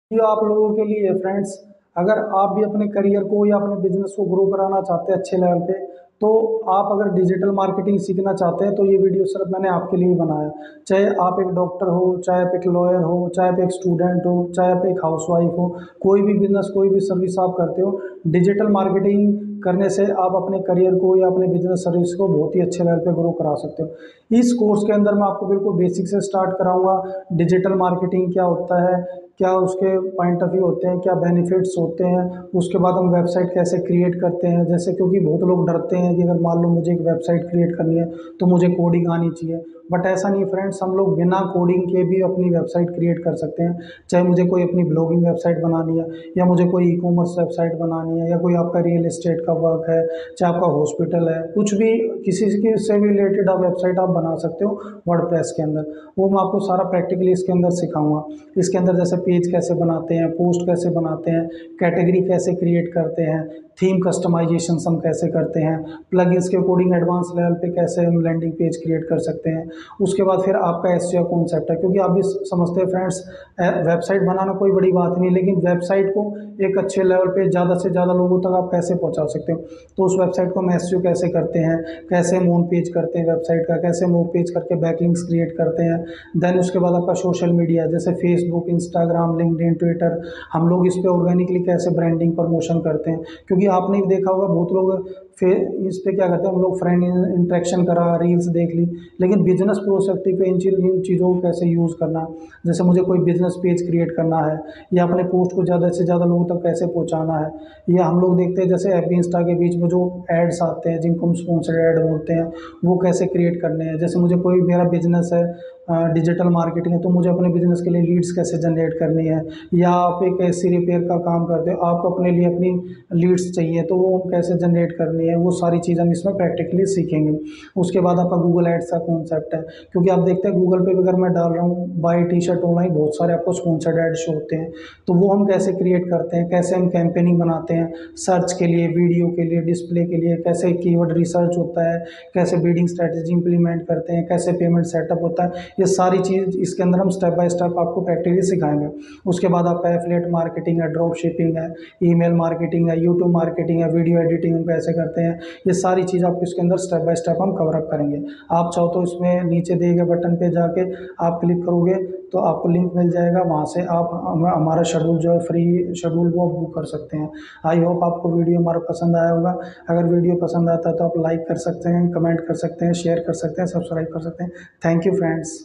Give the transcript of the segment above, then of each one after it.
Video आप लोगों के लिए है फ्रेंड्स। अगर आप भी अपने करियर को या अपने बिजनेस को ग्रो कराना चाहते हैं अच्छे लेवल पे, तो आप अगर डिजिटल मार्केटिंग सीखना चाहते हैं तो ये वीडियो सिर्फ मैंने आपके लिए ही बनाया। चाहे आप एक डॉक्टर हो, चाहे आप एक लॉयर हो, चाहे आप एक स्टूडेंट हो, चाहे आप एक हाउसवाइफ हो, कोई भी बिजनेस कोई भी सर्विस आप करते हो, डिजिटल मार्केटिंग करने से आप अपने करियर को या अपने बिजनेस सर्विस को बहुत ही अच्छे लेवल पे ग्रो करा सकते हो। इस कोर्स के अंदर मैं आपको बिल्कुल बेसिक से स्टार्ट कराऊंगा। डिजिटल मार्केटिंग क्या होता है, क्या उसके पॉइंट ऑफ व्यू होते हैं, क्या बेनिफिट्स होते हैं, उसके बाद हम वेबसाइट कैसे क्रिएट करते हैं। जैसे क्योंकि बहुत लोग डरते हैं कि अगर मान लो मुझे एक वेबसाइट क्रिएट करनी है तो मुझे कोडिंग आनी चाहिए, बट ऐसा नहीं फ्रेंड्स, हम लोग बिना कोडिंग के भी अपनी वेबसाइट क्रिएट कर सकते हैं। चाहे मुझे कोई अपनी ब्लॉगिंग वेबसाइट बनानी है, या मुझे कोई ई कॉमर्स वेबसाइट बनानी है, या कोई आपका रियल एस्टेट का वर्क है, चाहे आपका हॉस्पिटल है, कुछ भी किसी के से भी रिलेटेड आप वेबसाइट आप बना सकते हो वर्डप्रेस के अंदर। वो मैं आपको सारा प्रैक्टिकली इसके अंदर सिखाऊंगा। इसके अंदर जैसे पेज कैसे बनाते हैं, पोस्ट कैसे बनाते हैं, कैटेगरी कैसे क्रिएट करते हैं, थीम कस्टमाइजेशन हम कैसे करते हैं, प्लगइन्स के अकॉर्डिंग एडवांस लेवल पे कैसे हम लैंडिंग पेज क्रिएट कर सकते हैं। उसके बाद फिर आपका एसईओ कॉन्सेप्ट है, क्योंकि आप भी समझते हैं फ्रेंड्स, वेबसाइट बनाना कोई बड़ी बात नहीं, लेकिन वेबसाइट को एक अच्छे लेवल पे ज़्यादा से ज़्यादा लोगों तक आप कैसे पहुंचा सकते हो। तो उस वेबसाइट को हम एसईओ कैसे करते हैं, कैसे हम होम पेज करते हैं वेबसाइट का, कैसे हम होम पेज करके बैकलिंक्स क्रिएट करते हैं। देन उसके बाद आपका सोशल मीडिया जैसे फेसबुक, इंस्टाग्राम, लिंक्डइन, ट्विटर, हम लोग इस पे ऑर्गेनिकली कैसे ब्रांडिंग प्रमोशन करते हैं। क्योंकि आपने भी देखा होगा बहुत लोग इस पे क्या करते हैं, हम लोग फ्रेंड इंटरेक्शन करा, रील्स देख ली, लेकिन बिजनेस प्रोस्पेक्टिव पे इन चीज़ों को कैसे यूज़ करना। जैसे मुझे कोई बिजनेस पेज क्रिएट करना है, या अपने पोस्ट को ज़्यादा से ज़्यादा लोगों तक कैसे पहुंचाना है। या हम लोग देखते हैं जैसे एफ इंस्टा के बीच में जो एड्स आते हैं जिनको हम स्पॉन्सर्ड ऐड बोलते हैं, वो कैसे क्रिएट करने हैं। जैसे मुझे कोई मेरा बिजनेस है, डिजिटल मार्केटिंग है, तो मुझे अपने बिजनेस के लिए लीड्स कैसे जनरेट करनी है। या आप एक एसी रिपेयर का काम करते हो, आपको अपने लिए अपनी लीड्स चाहिए, तो वो कैसे जनरेट करनी है, वो सारी चीज़ हम इसमें प्रैक्टिकली सीखेंगे। उसके बाद आपका गूगल एड्स का कॉन्सेप्ट है, क्योंकि आप देखते हैं गूगल पे अगर मैं डाल रहा हूँ बाई टी शर्ट ऑनलाइन, बहुत सारे आपको स्पॉन्सर्ड एड शो होते हैं, तो वो हम कैसे क्रिएट करते हैं, कैसे हम कैंपेनिंग बनाते हैं सर्च के लिए, वीडियो के लिए, डिस्प्ले के लिए, कैसे कीवर्ड रिसर्च होता है, कैसे बिडिंग स्ट्रेटेजी इंप्लीमेंट करते हैं, कैसे पेमेंट सेटअप होता है। ये सारी चीज़ इसके अंदर हम स्टेप बाय स्टेप आपको प्रैक्टिकली सिखाएंगे। उसके बाद आपका एफिलिएट मार्केटिंग है, ड्रॉप शिपिंग है, ईमेल मार्केटिंग है, यूट्यूब मार्केटिंग है, वीडियो एडिटिंग हम कैसे करते हैं। ये सारी चीज़ आपको इसके अंदर स्टेप बाय स्टेप हम कवर अप करेंगे। आप चाहो तो इसमें नीचे दिए गए बटन पे जाके आप क्लिक करोगे तो आपको लिंक मिल जाएगा, वहाँ से आप हमारा शेड्यूल जो है फ्री शेड्यूल वो बुक कर सकते हैं। आई होप आपको वीडियो हमारा पसंद आया होगा। अगर वीडियो पसंद आता है तो आप लाइक कर सकते हैं, कमेंट कर सकते हैं, शेयर कर सकते हैं, सब्सक्राइब कर सकते हैं। Thank you friends.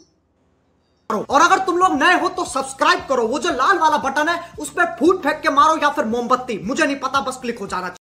और अगर तुम लोग नए हो तो सब्सक्राइब करो, वो जो लाल वाला बटन है उस पर फूट फेंक के मारो या फिर मोमबत्ती, मुझे नहीं पता, बस क्लिक हो जाना चाहिए।